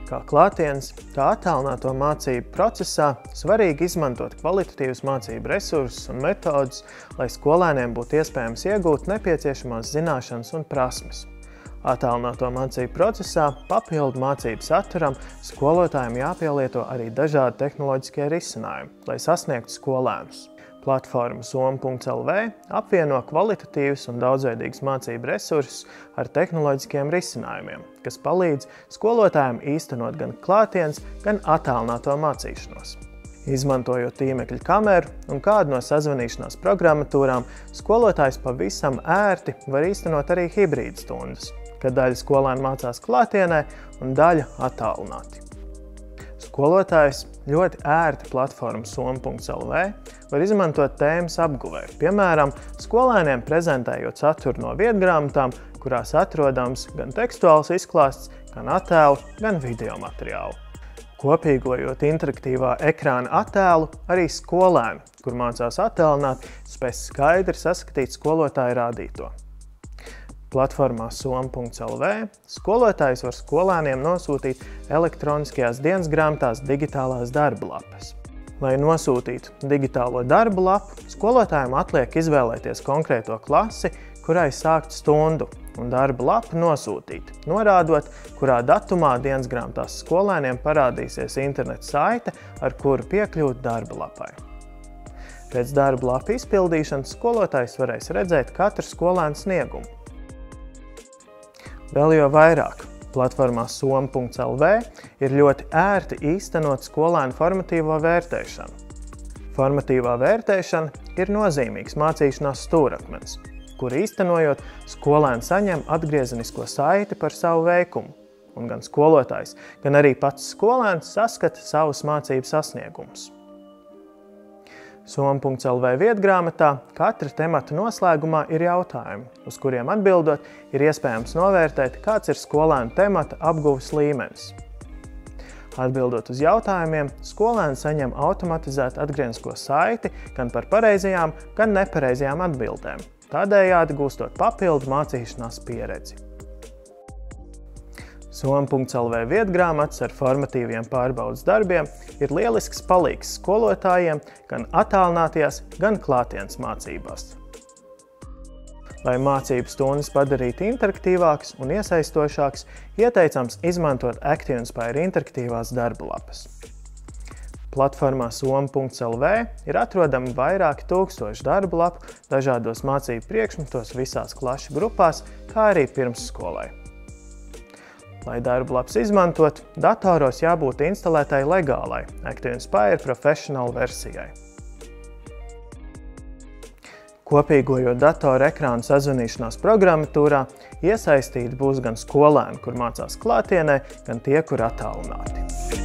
Kā klātienes, tā attālināto mācību procesā svarīgi izmantot kvalitatīvus mācību resursus un metodus, lai skolēniem būtu iespējams iegūt nepieciešamās zināšanas un prasmes. Attālināto mācību procesā papildu mācību saturam skolotājiem jāpielieto arī dažādi tehnoloģiskie risinājumi, lai sasniegtu skolēnus. Platforma Soma.lv apvieno kvalitatīvus un daudzveidīgus mācību resursus ar tehnoloģiskiem risinājumiem, kas palīdz skolotājiem īstenot gan klātienes, gan attālināto mācīšanos. Izmantojot tīmekļa kameru un kādu no sazvanīšanās programmatūrām, skolotājs pavisam ērti var īstenot arī hibrīda stundas, kad daļa skolēnu mācās klātienē un daļa attālināti. Skolotājs ļoti ērti platformu Soma.lv var izmantot tēmas apguvē, piemēram, skolēniem prezentējot saturu no vietgrāmatām, kurās atrodams gan tekstuāls izklāsts, gan attēlu, gan video materiālu. Kopīgojot interaktīvā ekrāna attēlu, arī skolēni, kur mācās attālināt, spēs skaidri saskatīt skolotāja rādīto. Platformā Soma.lv skolotājs var skolēniem nosūtīt elektroniskajās dienas grāmatās digitālās darba lapas. Lai nosūtītu digitālo darba lapu, skolotājiem atliek izvēlēties konkrēto klasi, kurai sākt stundu, un darba lapu nosūtīt, norādot, kurā datumā dienas grāmatās skolēniem parādīsies interneta saite, ar kuru piekļūt darba lapai. Pēc darba lapu izpildīšanas skolotājs varēs redzēt katru skolēnu sniegumu. Vēl jau vairāk, platformā Soma.lv ir ļoti ērti īstenot skolēnu formatīvo vērtēšanu. Formatīvā vērtēšana ir nozīmīgs mācīšanās stūrakmens, kur īstenojot skolēni saņem atgriezenisko saiti par savu veikumu, un gan skolotājs, gan arī pats skolēns saskata savus mācību sasniegumus. Soma.lv vietgrāmatā katra temata noslēgumā ir jautājumi, uz kuriem atbildot ir iespējams novērtēt, kāds ir skolēnu temata apguves līmenis. Atbildot uz jautājumiem, skolēni saņem automatizētu atgriezenisko saiti gan par pareizajām, gan nepareizajām atbildēm, tādējādi gūstot papildu mācīšanās pieredzi. Soma.lv vietgrāmatas ar formatīviem pārbaudes darbiem ir lielisks palīgs skolotājiem gan attālinātajās, gan klātienes mācībās. Lai mācību stundas padarītu interaktīvākas un iesaistošākas, ieteicams izmantot ActiveInspire interaktīvās darba lapas. Platformā Soma.lv ir atrodami vairāki tūkstoši darba lapu dažādos mācību priekšmetos visās klašu grupās, kā arī pirmsskolai. Lai darba lapas izmantot, datoros jābūt instalētai legālai ActiveInspire Professional versijai. Kopīgojot datoru ekrānu sazvanīšanās programmatūrā, iesaistīti būs gan skolēni, kur mācās klātienē, gan tie, kur attālināti.